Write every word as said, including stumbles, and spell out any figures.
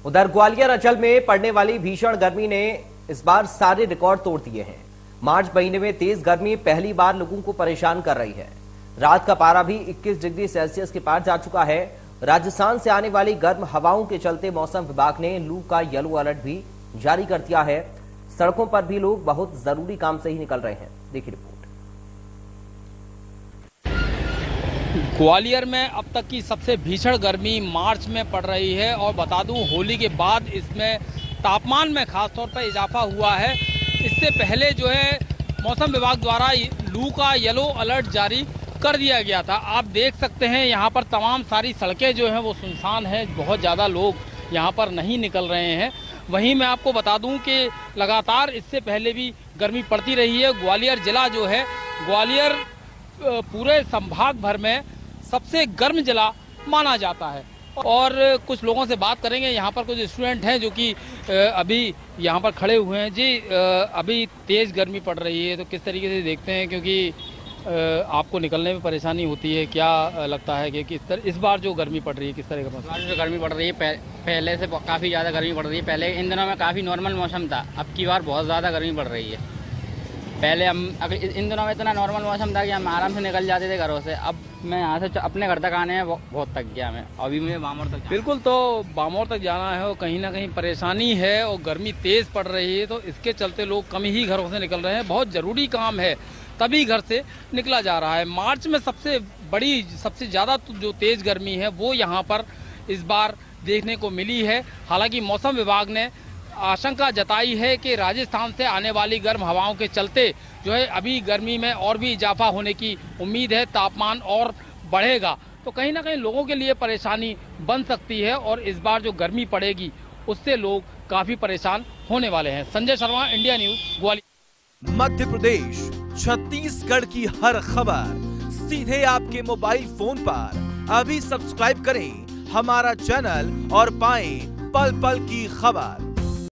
उधर ग्वालियर अंचल में पड़ने वाली भीषण गर्मी ने इस बार सारे रिकॉर्ड तोड़ दिए हैं। मार्च महीने में तेज गर्मी पहली बार लोगों को परेशान कर रही है। रात का पारा भी इक्कीस डिग्री सेल्सियस के पार जा चुका है। राजस्थान से आने वाली गर्म हवाओं के चलते मौसम विभाग ने लू का येलो अलर्ट भी जारी कर दिया है। सड़कों पर भी लोग बहुत जरूरी काम से ही निकल रहे हैं। देखिए रिपोर्ट। ग्वालियर में अब तक की सबसे भीषण गर्मी मार्च में पड़ रही है और बता दूं होली के बाद इसमें तापमान में खास तौर पर इजाफा हुआ है। इससे पहले जो है मौसम विभाग द्वारा लू का येलो अलर्ट जारी कर दिया गया था। आप देख सकते हैं यहाँ पर तमाम सारी सड़कें जो हैं वो सुनसान हैं, बहुत ज़्यादा लोग यहाँ पर नहीं निकल रहे हैं। वहीं मैं आपको बता दूं कि लगातार इससे पहले भी गर्मी पड़ती रही है। ग्वालियर जिला जो है, ग्वालियर पूरे संभाग भर में सबसे गर्म जिला माना जाता है। और कुछ लोगों से बात करेंगे। यहाँ पर कुछ स्टूडेंट हैं जो कि अभी यहाँ पर खड़े हुए हैं। जी, अभी तेज़ गर्मी पड़ रही है तो किस तरीके से देखते हैं, क्योंकि आपको निकलने में परेशानी होती है, क्या लगता है कि किस तरह इस बार जो गर्मी पड़ रही है किस तरह का? जो गर्मी पड़ रही है पहले से काफ़ी ज़्यादा गर्मी पड़ रही है। पहले इन दिनों में काफ़ी नॉर्मल मौसम था, अब की बार बहुत ज़्यादा गर्मी पड़ रही है। पहले हम अगर इन दिनों में इतना नॉर्मल मौसम था कि हम आराम से निकल जाते थे घरों से। अब मैं यहाँ से अपने घर तक आने में बहुत थक गया मैं। अभी मुझे बामोर तक बिल्कुल, तो बामोर तक जाना है और कहीं ना कहीं परेशानी है और गर्मी तेज़ पड़ रही है, तो इसके चलते लोग कम ही घरों से निकल रहे हैं। बहुत ज़रूरी काम है तभी घर से निकला जा रहा है। मार्च में सबसे बड़ी सबसे ज़्यादा जो तेज़ गर्मी है वो यहाँ पर इस बार देखने को मिली है। हालांकि मौसम विभाग ने आशंका जताई है कि राजस्थान से आने वाली गर्म हवाओं के चलते जो है अभी गर्मी में और भी इजाफा होने की उम्मीद है, तापमान और बढ़ेगा तो कहीं ना कहीं लोगों के लिए परेशानी बन सकती है और इस बार जो गर्मी पड़ेगी उससे लोग काफ़ी परेशान होने वाले हैं। Sanjay Sharma, India news, Gwalior. मध्य प्रदेश, छत्तीसगढ़ की हर खबर सीधे आपके मोबाइल फोन पर। अभी सब्सक्राइब करें हमारा चैनल और पाएं पल पल की खबर।